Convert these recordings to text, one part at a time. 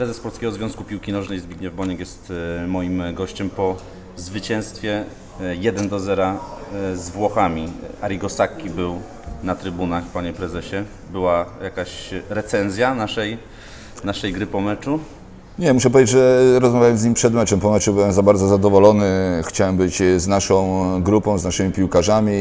Prezes Polskiego Związku Piłki Nożnej Zbigniew Boniek jest moim gościem po zwycięstwie 1-0 z Włochami. Arrigo Sacchi był na trybunach, panie prezesie. Była jakaś recenzja naszej gry po meczu? Nie, muszę powiedzieć, że rozmawiałem z nim przed meczem. Po meczu byłem za bardzo zadowolony. Chciałem być z naszą grupą, z naszymi piłkarzami,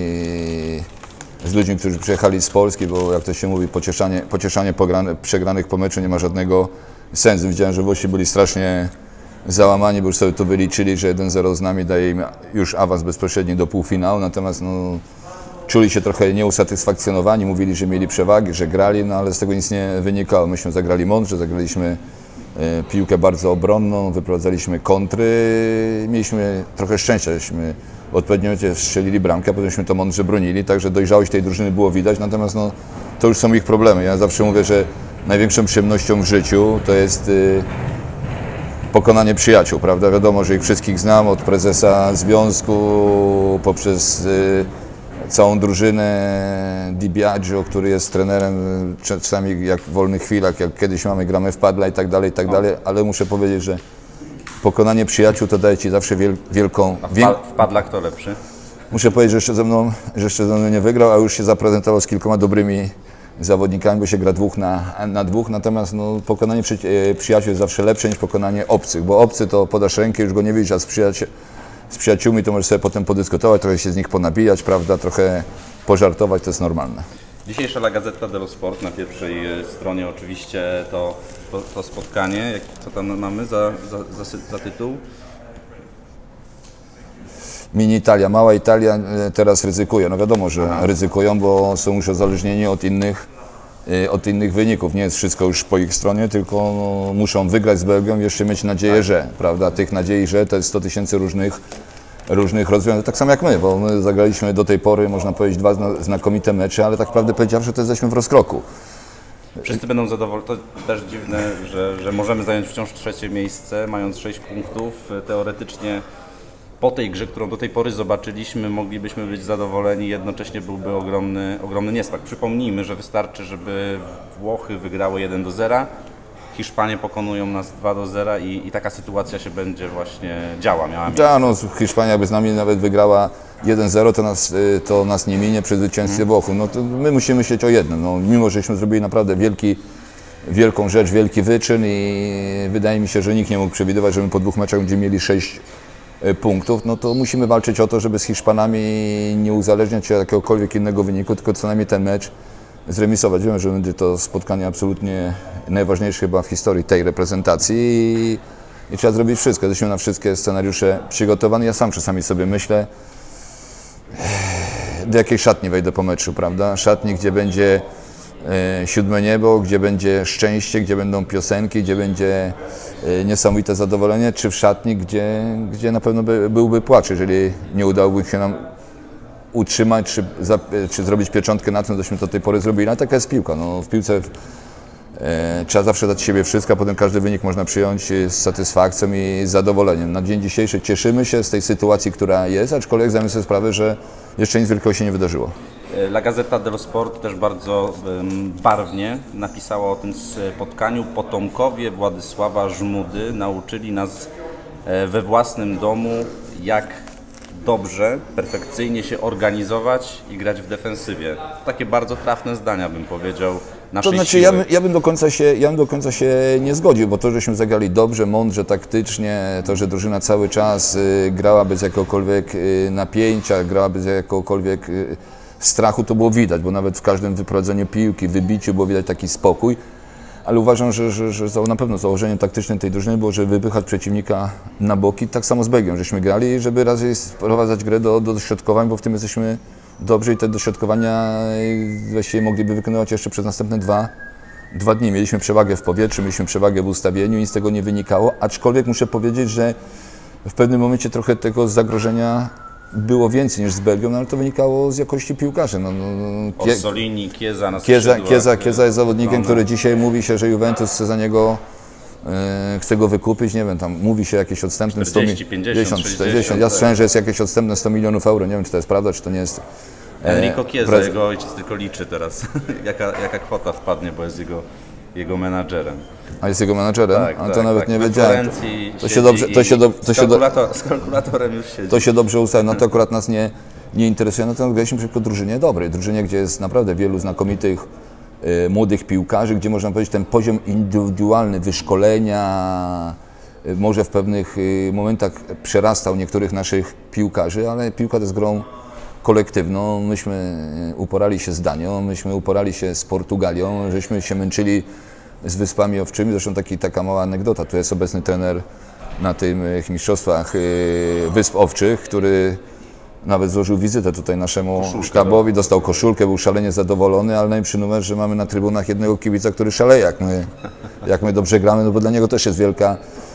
z ludźmi, którzy przyjechali z Polski, bo jak to się mówi, pocieszanie przegranych po meczu nie ma żadnego sensu. Widziałem, że Włosi byli strasznie załamani, bo już sobie to wyliczyli, że 1-0 z nami daje im już awans bezpośredni do półfinału, natomiast czuli się trochę nieusatysfakcjonowani, mówili, że mieli przewagi, że grali, ale z tego nic nie wynikało. Myśmy zagrali mądrze, zagraliśmy piłkę bardzo obronną, wyprowadzaliśmy kontry, mieliśmy trochę szczęścia, żeśmy w odpowiednim momencie strzelili bramkę, a potemśmy to mądrze bronili, także dojrzałość tej drużyny było widać, natomiast to już są ich problemy. Ja zawsze mówię, że największą przyjemnością w życiu to jest pokonanie przyjaciół, prawda? Wiadomo, że ich wszystkich znam, od prezesa związku, poprzez całą drużynę, Di Biagio, który jest trenerem, czasami jak w wolnych chwilach, jak kiedyś gramy w padla i tak dalej, ale muszę powiedzieć, że pokonanie przyjaciół to daje Ci zawsze wielką... W padla kto lepszy? Muszę powiedzieć, że jeszcze ze mną nie wygrał, a już się zaprezentował z kilkoma dobrymi zawodnikami, bo się gra 2 na 2, natomiast pokonanie przyjaciół jest zawsze lepsze niż pokonanie obcych, bo obcy to podasz rękę, już go nie widzisz, a z przyjaciółmi to możesz sobie potem podyskutować, trochę się z nich ponabijać, prawda, trochę pożartować, to jest normalne. Dzisiejsza La Gazzetta dello Sport, na pierwszej stronie oczywiście to spotkanie. Co tam mamy za tytuł? Mini Italia, mała Italia teraz ryzykuje. No wiadomo, że ryzykują, bo są już uzależnieni od innych wyników. Nie jest wszystko już po ich stronie, tylko muszą wygrać z Belgią i jeszcze mieć nadzieję, że, prawda, tych nadziei, że to jest 100 000 różnych rozwiązań. Tak samo jak my, bo my zagraliśmy do tej pory, można powiedzieć, 2 znakomite mecze, ale tak naprawdę powiedziawszy, to jesteśmy w rozkroku. Wszyscy będą zadowoleni. To też dziwne, że możemy zająć wciąż 3. miejsce, mając 6 punktów. Teoretycznie po tej grze, którą do tej pory zobaczyliśmy, moglibyśmy być zadowoleni, jednocześnie byłby ogromny niesmak. Przypomnijmy, że wystarczy, żeby Włochy wygrały 1-0, Hiszpanie pokonują nas 2-0 i taka sytuacja się będzie właśnie działa, miała miejsce. Hiszpania by z nami nawet wygrała 1-0, to nas nie minie przy zwycięstwie Włochów. To my musimy myśleć o jednym, mimo żeśmy zrobili naprawdę wielką rzecz, wielki wyczyn i wydaje mi się, że nikt nie mógł przewidywać, że my po 2 meczach będziemy mieli 6 punktów, to musimy walczyć o to, żeby z Hiszpanami nie uzależniać się od jakiegokolwiek innego wyniku, tylko co najmniej ten mecz zremisować. Wiemy, że będzie to spotkanie absolutnie najważniejsze chyba w historii tej reprezentacji i trzeba zrobić wszystko. Jesteśmy na wszystkie scenariusze przygotowani. Ja sam czasami sobie myślę, do jakiej szatni wejdę po meczu, prawda? Szatni, gdzie będzie 7 niebo, gdzie będzie szczęście, gdzie będą piosenki, gdzie będzie niesamowite zadowolenie, czy w szatni, gdzie na pewno byłby płacz, jeżeli nie udałoby się nam utrzymać, czy zrobić pieczątkę na tym, cośmy do tej pory zrobili. Ale taka jest piłka. W piłce trzeba zawsze dać siebie wszystko, a potem każdy wynik można przyjąć z satysfakcją i z zadowoleniem. Na dzień dzisiejszy cieszymy się z tej sytuacji, która jest, aczkolwiek zdajemy sobie sprawę, że jeszcze nic wielkiego się nie wydarzyło. La Gazzetta dello Sport też bardzo barwnie napisała o tym spotkaniu. Potomkowie Władysława Żmudy nauczyli nas we własnym domu, jak dobrze, perfekcyjnie się organizować i grać w defensywie. Takie bardzo trafne zdania, bym powiedział, naszej siły. Ja bym do końca się nie zgodził, bo to, żeśmy zagrali dobrze, mądrze, taktycznie, to, że drużyna cały czas grała bez jakiegokolwiek napięcia, grała bez jakiegokolwiek strachu, to było widać, bo nawet w każdym wyprowadzeniu piłki, wybiciu było widać taki spokój, ale uważam, że na pewno założeniem taktycznym tej drużyny było, żeby wypychać przeciwnika na boki, tak samo z Belgią, żeśmy grali, żeby raczej sprowadzać grę do dośrodkowań, bo w tym jesteśmy dobrzy i te dośrodkowania właściwie mogliby wykonywać jeszcze przez następne dwa dni. Mieliśmy przewagę w powietrzu, mieliśmy przewagę w ustawieniu, nic z tego nie wynikało, aczkolwiek muszę powiedzieć, że w pewnym momencie trochę tego zagrożenia było więcej niż z Belgią, ale to wynikało z jakości piłkarzy. Orsolini, Chiesa na Chiesa jest zawodnikiem, który dzisiaj mówi się, że Juventus chce za niego chce go wykupić, nie wiem, tam mówi się jakieś odstępne 40, 50, 60. Ja słyszałem, że jest jakieś odstępne 100 milionów euro, nie wiem, czy to jest prawda, czy to nie jest. Enrico Chiesa, jego ojciec tylko liczy teraz, jaka kwota wpadnie, bo jest jego jego menadżerem. A jest jego menadżerem? Tak, A to nawet nie wiedziałem. Z kalkulatorem już siedzi. To się dobrze ustawi, no to akurat nas nie interesuje. Natomiast graliśmy przeciwko drużynie dobrej, drużynie, gdzie jest naprawdę wielu znakomitych młodych piłkarzy, gdzie można powiedzieć ten poziom indywidualny wyszkolenia może w pewnych momentach przerastał niektórych naszych piłkarzy, ale piłka to jest grą kolektywną. Myśmy uporali się z Danią, myśmy uporali się z Portugalią, żeśmy się męczyli z Wyspami Owczymi. Zresztą taka mała anegdota, tu jest obecny trener na tych mistrzostwach Wysp Owczych, który nawet złożył wizytę tutaj naszemu sztabowi, dostał koszulkę, był szalenie zadowolony, ale najlepszy numer, że mamy na trybunach jednego kibica, który szaleje, jak my dobrze gramy, no bo dla niego też jest wielka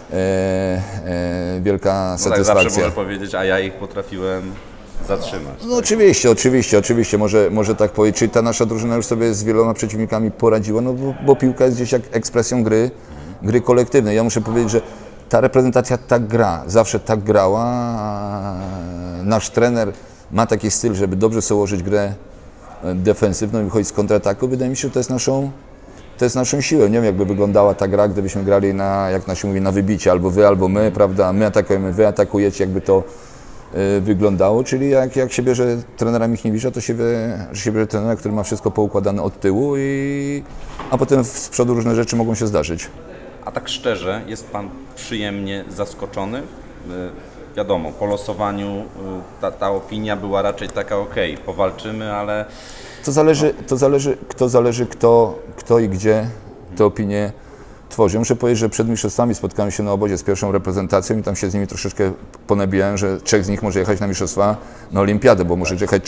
satysfakcja. Tak zawsze może powiedzieć, a ja ich potrafiłem zatrzymać. No oczywiście, może tak powiedzieć. Czyli ta nasza drużyna już sobie z wieloma przeciwnikami poradziła, no bo piłka jest gdzieś jak ekspresją gry kolektywnej. Ja muszę powiedzieć, że ta reprezentacja tak gra, zawsze tak grała. Nasz trener ma taki styl, żeby dobrze sobie ułożyć grę defensywną i wychodzić z kontrataku. Wydaje mi się, że to jest naszą siłą. Nie wiem, jakby wyglądała ta gra, gdybyśmy grali jak to się mówi, na wybicie. Albo wy, albo my, prawda? My atakujemy, wy atakujecie, jakby to wyglądało. Czyli jak się bierze trenera Michniewicza, to się bierze trenera, który ma wszystko poukładane od tyłu, a potem z przodu różne rzeczy mogą się zdarzyć. A tak szczerze, jest Pan przyjemnie zaskoczony? Wiadomo, po losowaniu ta opinia była raczej taka, okej, powalczymy, ale... To zależy kto i gdzie te opinie tworzy. Muszę powiedzieć, że przed mistrzostwami spotkałem się na obozie z pierwszą reprezentacją i tam się z nimi troszeczkę ponabijałem, że 3 z nich może jechać na mistrzostwa, na olimpiadę, bo może jechać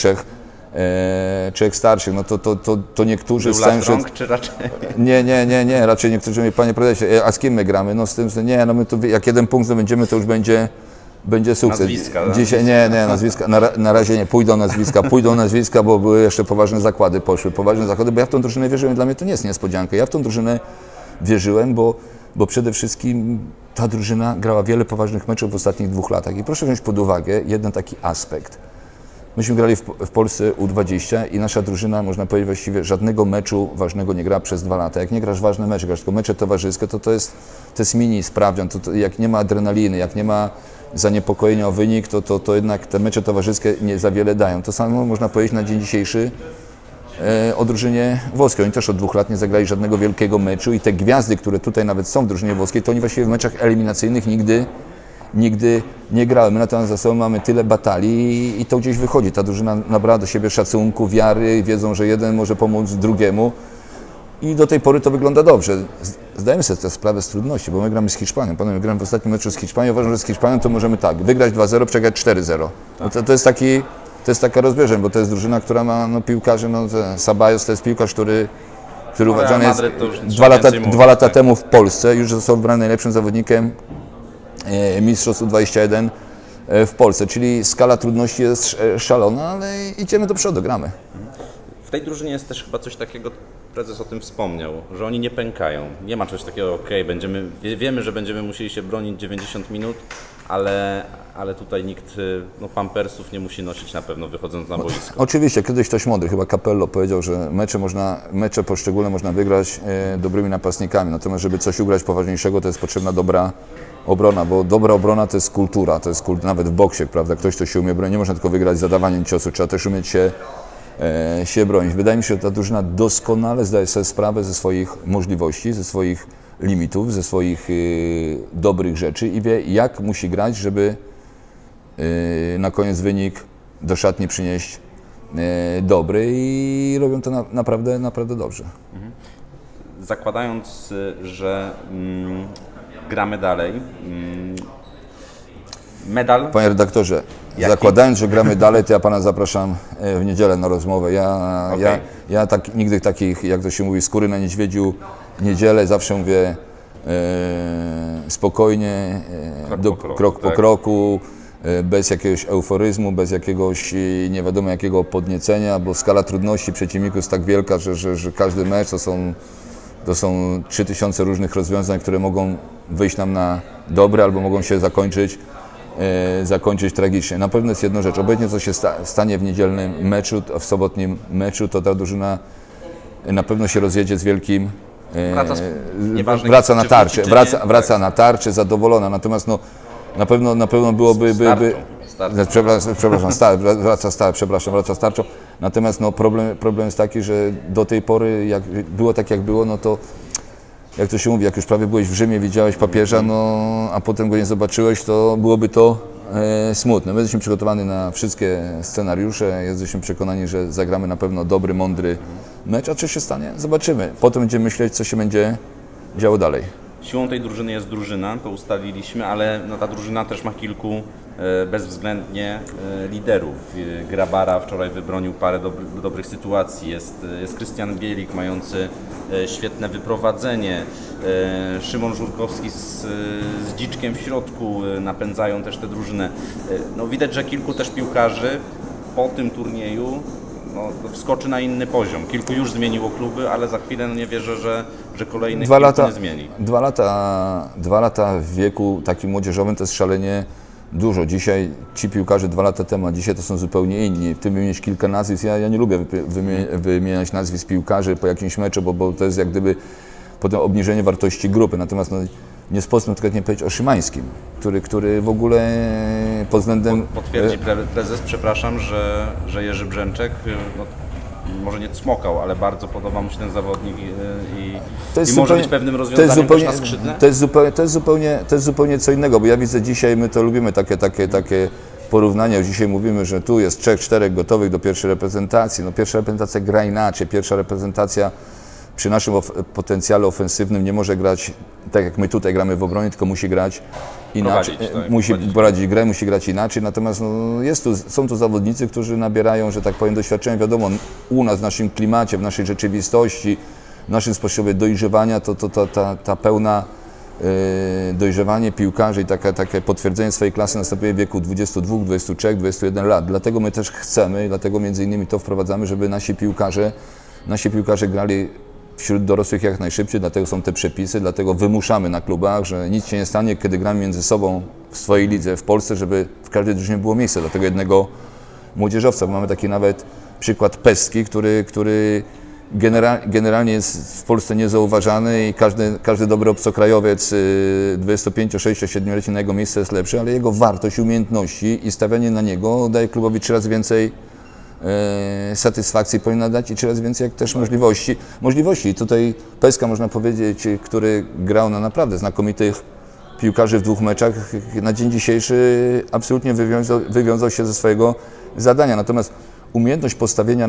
3 starszych. No to niektórzy... Był las rąk, czy raczej? Nie, raczej niektórzy mówią, panie prezesie, a z kim my gramy? No z tym, że nie, no my tu jak 1 punkt zdobędziemy, to już będzie sukces. Nazwiska, dzisiaj nie, nazwiska, na razie nie, pójdą nazwiska, bo były jeszcze poważne zakłady, bo ja w tą drużynę wierzyłem, dla mnie to nie jest niespodzianka, ja w tą drużynę wierzyłem, bo przede wszystkim ta drużyna grała wiele poważnych meczów w ostatnich 2 latach i proszę wziąć pod uwagę jeden taki aspekt. Myśmy grali w Polsce U20 i nasza drużyna, można powiedzieć, właściwie żadnego meczu ważnego nie gra przez 2 lata. Jak nie grasz ważne mecze, grasz tylko mecze towarzyskie, to jest mini sprawdzian, jak nie ma adrenaliny, jak nie ma zaniepokojenia o wynik, to jednak te mecze towarzyskie nie za wiele dają. To samo można powiedzieć na dzień dzisiejszy o drużynie włoskiej. Oni też od 2 lat nie zagrali żadnego wielkiego meczu i te gwiazdy, które tutaj nawet są w drużynie włoskiej, to oni właściwie w meczach eliminacyjnych nigdy nie grały. My natomiast za sobą mamy tyle batalii i to gdzieś wychodzi. Ta drużyna nabrała do siebie szacunku, wiary, wiedzą, że jeden może pomóc drugiemu i do tej pory to wygląda dobrze. Zdajemy sobie tę sprawę z trudności, bo my gramy z Hiszpanią. Panowie, my gramy w ostatnim meczu z Hiszpanią. Uważam, że z Hiszpanią to możemy tak, wygrać 2-0, przegrać 4-0. No to jest taka rozbieżność, bo to jest drużyna, która ma piłkarzy, Ceballos to jest piłkarz, który uważany jest 2 lata temu w Polsce, już został wybrany najlepszym zawodnikiem mistrzostw U21 w Polsce, czyli skala trudności jest szalona, ale idziemy do przodu, gramy. W tej drużynie jest też chyba coś takiego, prezes o tym wspomniał, że oni nie pękają. Nie ma czegoś takiego, wiemy, że będziemy musieli się bronić 90 minut, ale tutaj nikt pampersów nie musi nosić na pewno, wychodząc na boisko. Oczywiście, kiedyś ktoś mądry, chyba Capello, powiedział, że mecze poszczególne można wygrać dobrymi napastnikami, natomiast żeby coś ugrać poważniejszego, to jest potrzebna dobra obrona, bo dobra obrona to jest kultura, nawet w boksie, prawda, ktoś, kto się umie bronić, nie można tylko wygrać zadawaniem ciosu, trzeba też umieć się bronić. Wydaje mi się, że ta drużyna doskonale zdaje sobie sprawę ze swoich możliwości, ze swoich limitów, ze swoich dobrych rzeczy i wie, jak musi grać, żeby na koniec wynik do szatni przynieść dobry i robią to naprawdę dobrze. Zakładając, że gramy dalej, medal... Panie redaktorze, zakładając, że gramy dalej, to ja Pana zapraszam w niedzielę na rozmowę. Ja nigdy takich, jak to się mówi, skóry na niedźwiedziu niedzielę, zawsze mówię spokojnie, krok po kroku, bez jakiegoś euforyzmu, bez jakiegoś nie wiadomo jakiego podniecenia, bo skala trudności przeciwników jest tak wielka, że każdy mecz to są 3000 różnych rozwiązań, które mogą wyjść nam na dobre albo mogą się zakończyć tragicznie. Na pewno jest jedna rzecz, obojętnie co się stanie w niedzielnym meczu, w sobotnim meczu, to ta drużyna na pewno się rozjedzie z wielkim wraca na tarczę, wraca na tarczę, zadowolona, natomiast no, na pewno byłoby... Wraca z tarczą, natomiast no, problem jest taki, że do tej pory, jak było tak jak było, no to jak to się mówi, jak już prawie byłeś w Rzymie, widziałeś papieża, no, a potem go nie zobaczyłeś, to byłoby to smutne. My jesteśmy przygotowani na wszystkie scenariusze, jesteśmy przekonani, że zagramy na pewno dobry, mądry mecz, a co się stanie? Zobaczymy. Potem będziemy myśleć, co się będzie działo dalej. Siłą tej drużyny jest drużyna, to ustaliliśmy, ale no, ta drużyna też ma kilku bezwzględnie liderów. Grabara wczoraj wybronił parę dobrych sytuacji, jest Krystian Bielik mający świetne wyprowadzenie, Szymon Żurkowski z Dziczkiem w środku napędzają też tę drużynę. No, widać, że kilku też piłkarzy po tym turnieju wskoczy na inny poziom. Kilku już zmieniło kluby, ale za chwilę nie wierzę, że kolejnych kilku nie zmieni. 2 lata w wieku takim młodzieżowym to jest szalenie dużo. Dzisiaj ci piłkarze 2 lata temu, a dzisiaj to są zupełnie inni. W tym wymienić kilka nazwisk. Ja nie lubię wymieniać nazwisk piłkarzy po jakimś meczu, bo to jest jak gdyby potem obniżenie wartości grupy. Natomiast no, nie sposób nie powiedzieć o Szymańskim, który w ogóle pod względem... Potwierdzi prezes, przepraszam, że Jerzy Brzęczek no, może nie cmokał, ale bardzo podoba mu się ten zawodnik i może być pewnym rozwiązaniem też na skrzydle? To jest zupełnie co innego, bo ja widzę dzisiaj, my to lubimy takie porównania, już dzisiaj mówimy, że tu jest 3-4 gotowych do pierwszej reprezentacji. No, pierwsza reprezentacja gra inaczej, pierwsza reprezentacja przy naszym potencjale ofensywnym nie może grać tak jak my tutaj gramy w obronie, tylko musi grać inaczej, musi prowadzić grę, musi grać inaczej, natomiast no, są tu zawodnicy, którzy nabierają, że tak powiem, doświadczenia. Wiadomo, u nas, w naszym klimacie, w naszej rzeczywistości, w naszym sposobie dojrzewania, ta pełna dojrzewanie piłkarzy i takie potwierdzenie swojej klasy następuje w wieku 22, 23, 21 lat. Dlatego my też chcemy, dlatego między innymi to wprowadzamy, żeby nasi piłkarze grali wśród dorosłych jak najszybciej, dlatego są te przepisy, dlatego wymuszamy na klubach, że nic się nie stanie, kiedy gramy między sobą w swojej lidze w Polsce, żeby w każdej drużynie było miejsce dla tego jednego młodzieżowca. Mamy taki nawet przykład Peski, który generalnie jest w Polsce niezauważany i każdy dobry obcokrajowiec 25, 6, 7-letni na jego miejsce jest lepszy, ale jego wartość, umiejętności i stawianie na niego daje klubowi 3 razy więcej satysfakcji powinna dać i 3 razy więcej jak też możliwości. Tutaj Peska, można powiedzieć, który grał na naprawdę znakomitych piłkarzy w 2 meczach, na dzień dzisiejszy absolutnie wywiązał się ze swojego zadania. Natomiast umiejętność postawienia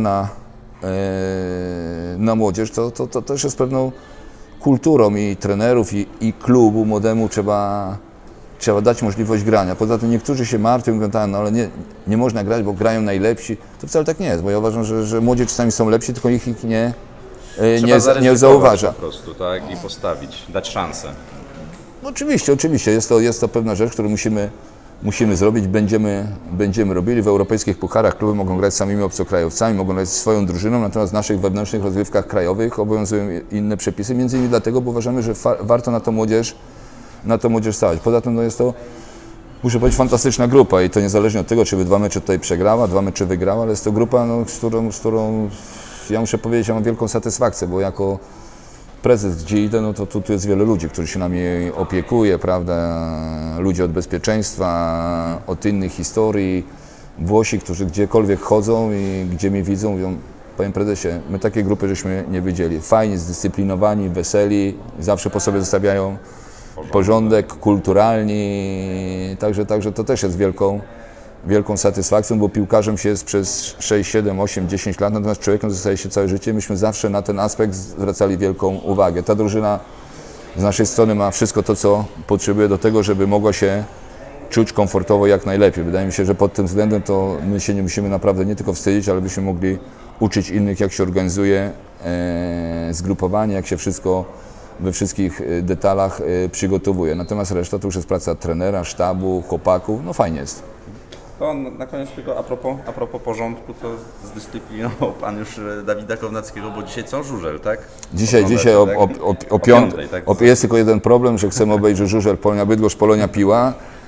na młodzież to też jest pewną kulturą i trenerów i klubu młodemu trzeba dać możliwość grania. Poza tym niektórzy się martwią, mówią, no ale nie można grać, bo grają najlepsi. To wcale tak nie jest, bo ja uważam, że młodzi czasami są lepsi, tylko ich nie zauważa. Po prostu, tak? I postawić, dać szansę. Oczywiście. Jest to pewna rzecz, którą musimy zrobić, będziemy robili. W europejskich pucharach kluby mogą grać z samymi obcokrajowcami, mogą grać swoją drużyną, natomiast w naszych wewnętrznych rozgrywkach krajowych obowiązują inne przepisy, między innymi dlatego, bo uważamy, że warto na to młodzież stawiać. Poza tym no jest to, muszę powiedzieć, fantastyczna grupa i to niezależnie od tego, czy 2 mecze tutaj przegrała, 2 mecze wygrała, ale jest to grupa, no, z którą ja muszę powiedzieć, ja mam wielką satysfakcję, bo jako prezes, gdzie idę, no to tu jest wiele ludzi, którzy się nami opiekuje, prawda, ludzie od bezpieczeństwa, od innych historii, Włosi, którzy gdziekolwiek chodzą i gdzie mnie widzą, mówią, panie prezesie, my takiej grupy żeśmy nie widzieli, fajni, zdyscyplinowani, weseli, zawsze po sobie zostawiają porządek, kulturalni, także to też jest wielką satysfakcją, bo piłkarzem się jest przez 6, 7, 8, 10 lat, natomiast człowiekiem zostaje się całe życie. Myśmy zawsze na ten aspekt zwracali wielką uwagę. Ta drużyna z naszej strony ma wszystko to, co potrzebuje do tego, żeby mogła się czuć komfortowo jak najlepiej. Wydaje mi się, że pod tym względem to my się nie musimy naprawdę nie tylko wstydzić, ale byśmy mogli uczyć innych, jak się organizuje zgrupowanie, jak się wszystko we wszystkich detalach przygotowuje. Natomiast reszta to już jest praca trenera, sztabu, chłopaków, no fajnie jest. To na koniec tylko a propos porządku, to zdyscyplinował Pan już Dawida Kownackiego, bo dzisiaj co? Żużel, tak? Dzisiaj o piątej, tak? Jest tylko jeden problem, że chcemy obejrzeć Żużel Polonia Bydgoszcz, Polonia Piła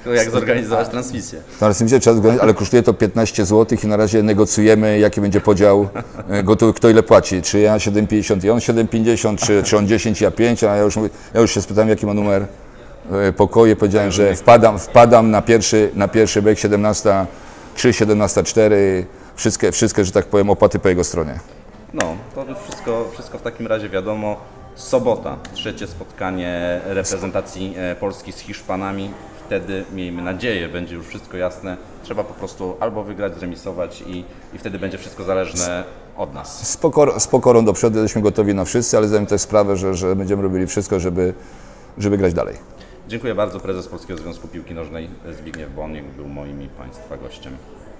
Tylko jak zorganizować transmisję. Transmisję trzeba zgodzić, ale kosztuje to 15 zł i na razie negocjujemy, jaki będzie podział, kto ile płaci. Czy ja 7,50 i on 7,50, czy on 10 i ja 5, a ja już się spytałem, jaki ma numer pokoju. Powiedziałem, że wpadam na pierwszy bieg 17:03, 17:04, wszystkie, że tak powiem, opłaty po jego stronie. No, to już wszystko w takim razie wiadomo. Sobota, trzecie spotkanie reprezentacji Polski z Hiszpanami. Wtedy, miejmy nadzieję, będzie już wszystko jasne. Trzeba po prostu albo wygrać, zremisować i wtedy będzie wszystko zależne od nas. Z pokorą do przodu, jesteśmy gotowi na wszyscy, ale zdajemy też sprawę, że będziemy robili wszystko, żeby grać dalej. Dziękuję bardzo. Prezes Polskiego Związku Piłki Nożnej Zbigniew Boniek był moim i Państwa gościem.